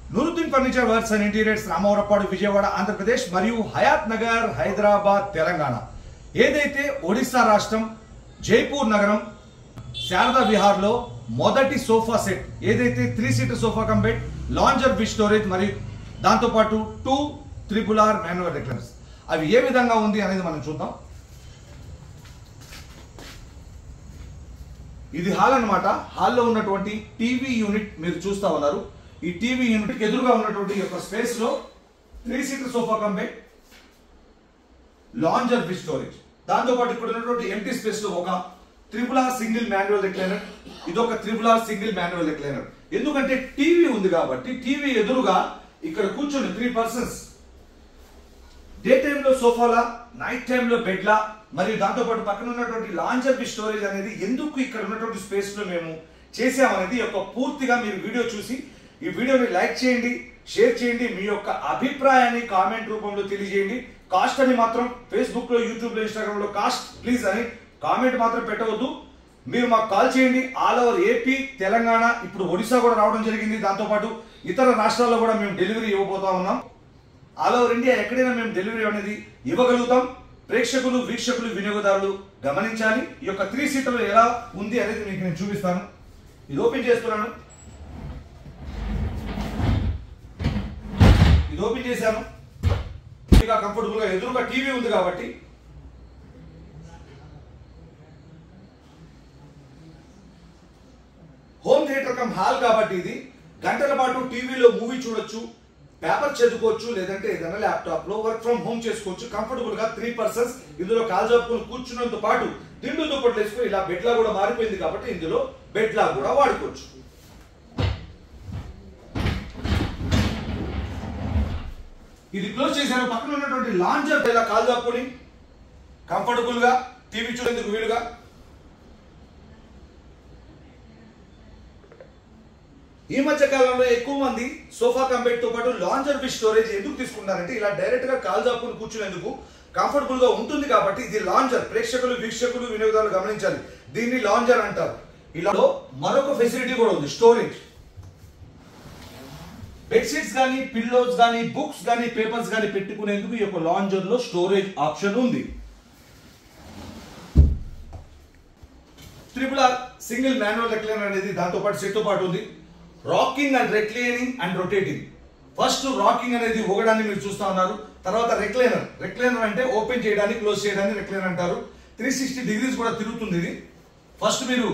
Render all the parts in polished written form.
Nooruddin furniture works and interiors Ramavarapadu Vijayawada Andhra Pradesh మరియు హయాత్ నగర్ హైదరాబాద్ తెలంగాణ ఏదైతే ఒడిశా రాష్ట్రం జైపూర్ నగరం శారదా విహార్ లో మొదటి సోఫా సెట్ ఏదైతే 3 seater sofa cum bed lounger with storage మరియు దాంతో పాటు 2 3R మాన్యువల్ రెక్లైనర్స్ అవి ఏ విధంగా ఉంది అనేది మనం చూద్దాం. ఇది హాల్ అన్నమాట. హాల్లో ఉన్నటువంటి టీవీ యూనిట్ మీరు చూస్తా ఉన్నారు. ఈ టీవీ యూనిట్ ఎదురుగా ఉన్నటువంటి యొక్క స్పేస్ లో 3 seater sofa cum bed lounger with storage దాంతో పాటు ఇక్కడ ఉన్నటువంటి ఎంటీ స్పేస్ లో ఒక RRR సింగిల్ మాన్యువల్ రెక్లైనర్ ఇది ఒక RRR సింగిల్ మాన్యువల్ రెక్లైనర్. ఎందుకంటే టీవీ ఉంది కాబట్టి టీవీ ఎదురుగా ఇక్కడ కూర్చొని 3 పర్సన్స్ డే టైమ్ లో సోఫాలా నైట్ టైమ్ లో బెడ్లా మరియు దాంతో పాటు పక్కన ఉన్నటువంటి లాంజర్ విత్ స్టోరేజ్ అనేది ఎందుకు ఇక్కడ ఉన్నటువంటి స్పేస్ లో మేము చేసామనేది యొక్క పూర్తిగా మీరు వీడియో చూసి ఈ వీడియోని లైక్ చేయండి, షేర్ చేయండి, మీ యొక్క అభిప్రాయాన్ని కామెంట్ రూపంలో తెలియజేయండి. కాస్ట్ అని మాత్రం ఫేస్బుక్ లో, యూట్యూబ్ లో, ఇన్స్టాగ్రామ్ లో కాస్ట్ ప్లీజ్ అని కామెంట్ మాత్రం పెట్టవద్దు. మీరు మాకు కాల్ చేయండి. ఆల్ ఓవర్ ఏపీ, తెలంగాణ, ఇప్పుడు ఒడిశా కూడా రావడం జరిగింది. దాంతో పాటు ఇతర రాష్ట్రాల్లో కూడా మేము డెలివరీ ఇవ్వబోతా ఉన్నాం. ఆల్ ఓవర్ ఇండియా ఎక్కడైనా మేము డెలివరీ అనేది ఇవ్వగలుగుతాం. ప్రేక్షకులు, వీక్షకులు, వినియోగదారులు గమనించాలి. ఈ యొక్క 3 సీటర్లు ఎలా ఉంది అనేది మీకు నేను చూపిస్తాను. ఇది ఓపెన్ చేస్తున్నాను. ఇది ఓపెన్ చేశాను. ఇంకా కంఫర్టబుల్ గా ఎదురుగా టీవీ ఉంది కాబట్టి హోమ్ థియేటర్ కమ్ హాల్ కాబట్టి ఇది గంటల పాటు టీవీలో మూవీ చూడొచ్చు, పేపర్ చదువుకోవచ్చు, లేదంటే ఏదైనా ల్యాప్టాప్ లో వర్క్ ఫ్రం హోమ్ చేసుకోవచ్చు. కంఫర్టబుల్ గా 3 పర్సన్స్ ఇందులో కాలు జరుపుకొని కూర్చున్నంత పాటు దిండు దుప్పట్లు వేసుకుని ఇలా బెడ్ లా కూడా మారిపోయింది కాబట్టి ఇందులో బెడ్ లా కూడా వాడుకోవచ్చు. ఇది క్లోజ్ చేశాను. పక్కన ఉన్నటువంటి లాంజర్ ఇలా కాలు జరుపుకొని కంఫర్టబుల్ గా టీవీ చూడేందుకు వీలుగా ఈ మధ్య కాలంలో ఎక్కువ మంది సోఫా కమ్ బెడ్ తో పాటు లాంజర్ విత్ స్టోరేజ్ ఎందుకు తీసుకుంటారంటే ఇలా డైరెక్ట్ గా కాల్ జాపుకుని కూర్చునేందుకు కంఫర్టబుల్ గా ఉంటుంది కాబట్టి ఇది లాంజర్. ప్రేక్షకులు, వీక్షకులు, వినియోగదారులు గమనించాలి. దీన్ని లాంజర్ అంటారు. ఇలా మరొక ఫెసిలిటీ కూడా ఉంది, స్టోరేజ్. బెడ్షీట్స్ కానీ, పిల్లోస్ కానీ, బుక్స్ కానీ, పేపర్స్ కానీ పెట్టుకునేందుకు ఈ యొక్క లాంజర్ లో స్టోరేజ్ ఆప్షన్ ఉంది. RRR సింగిల్ మాన్యువల్ రెక్లైనర్ అనేది దాంతో పాటు సెట్ తో పాటు ఉంది. Rocking and reclining and rotating. First rocking అనేది ఊగడాన్ని మీరు చూస్తా ఉన్నారు. తర్వాత రెక్లైనర్. రెక్లైనర్ అంటే ఓపెన్ చేయడానికి, క్లోజ్ చేయడానికి రెక్లైనర్ అంటారు. 360 డిగ్రీస్ కూడా తిరుగుతుంది ఇది. ఫస్ట్ మీరు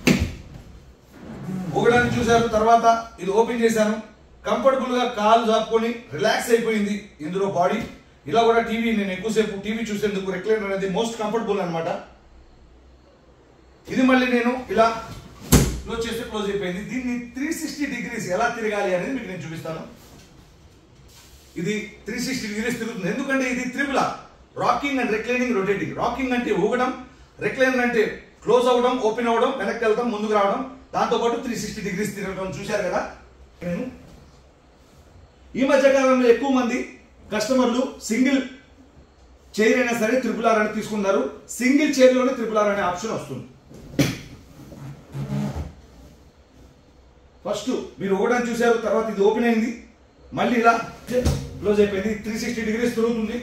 ఊగడాన్ని చూశారు, తర్వాత ఇది ఓపెన్ చేశాను. కంఫర్టబుల్ గా కాలు జాపుకొని రిలాక్స్ అయిపోయింది ఇందులో బాడీ. ఇలా కూడా టీవీ, నేను ఎక్కువసేపు టీవీ చూసేందుకు రెక్లైనర్ అనేది మోస్ట్ కంఫర్టబుల్ అనమాట. ఇది మళ్ళీ నేను ఇలా క్లోజ్ చేస్తే క్లోజ్ అయిపోయింది. దీన్ని 360 డిగ్రీస్ ఎలా తిరగాలి అనేది మీకు నేను చూపిస్తాను. ఇది 360 డిగ్రీస్ తిరుగుతుంది. ఎందుకంటే ఇది RRR rocking and reclining, rotating. Rocking అంటే ఊగడం, రెక్లైనర్ అంటే క్లోజ్ అవ్వడం, ఓపెన్ అవ్వడం, వెనక్కి వెళ్తాం, ముందుకు రావడం, దాంతో పాటు 360 డిగ్రీస్ తిరగడం చూశారు కదా. నేను ఈ మధ్య కాలంలో ఎక్కువ మంది కస్టమర్లు సింగిల్ చైర్ అయినా సరే RRR అని తీసుకున్నారు. సింగిల్ చైర్ లోనే RRR అనే ఆప్షన్ వస్తుంది. ఫస్ట్ మీరు ఒకటి చూశారు, తర్వాత ఇది ఓపెన్ అయింది, మళ్ళీ ఇలా క్లోజ్ అయిపోయింది. 360 డిగ్రీస్ తిరుగుతుంది.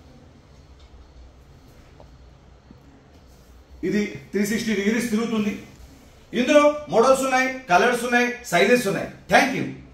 ఇది 360 డిగ్రీస్ తిరుగుతుంది. ఇందులో మోడల్స్ ఉన్నాయి, కలర్స్ ఉన్నాయి, సైజెస్ ఉన్నాయి. Thank you.